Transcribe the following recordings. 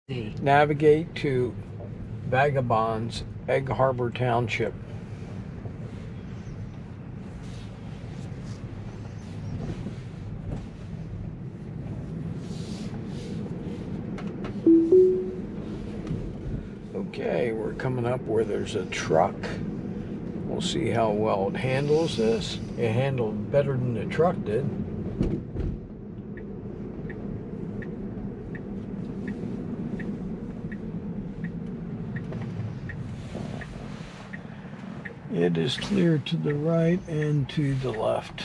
Navigate to Vagabonds, Egg Harbor Township. Okay, we're coming up where there's a truck. We'll see how well it handles this. It handled better than the truck did. It is clear to the right and to the left.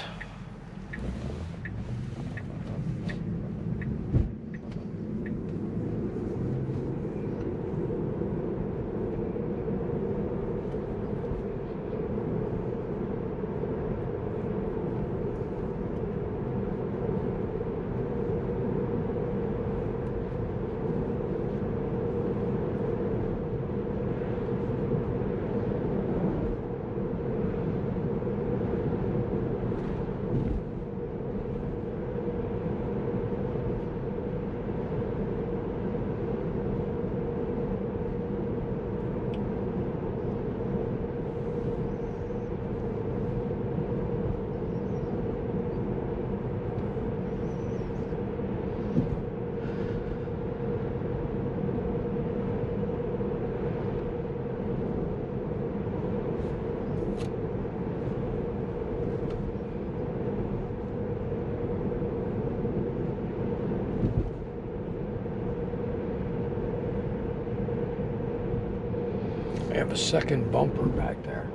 I have a second bumper back there.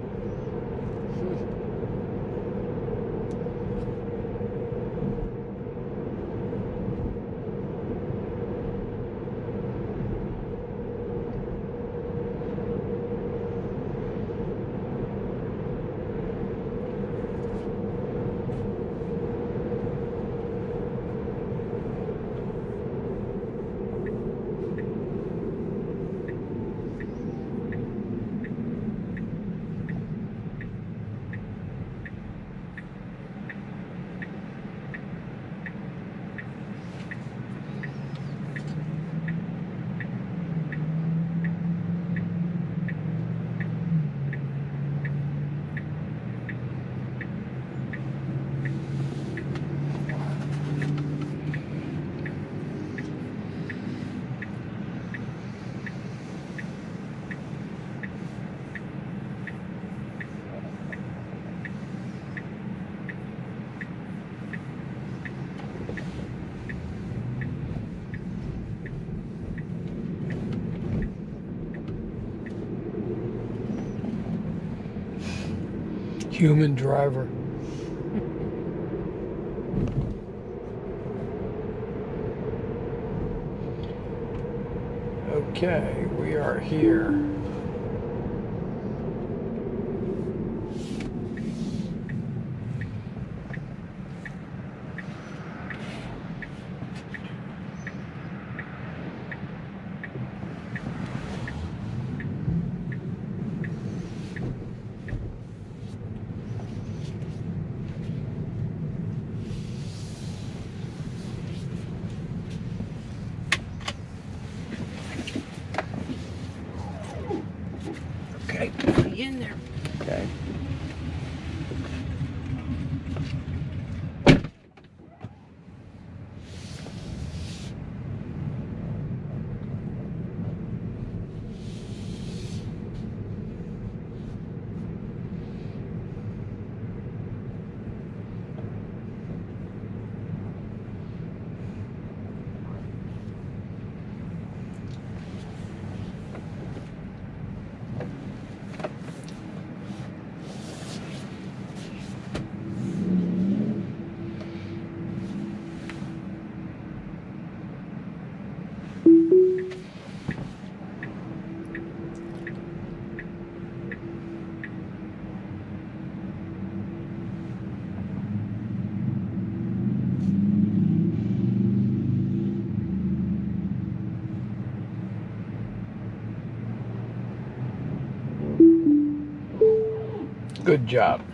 Human driver. Okay, we are here. Okay. Be in there. Okay. Good job.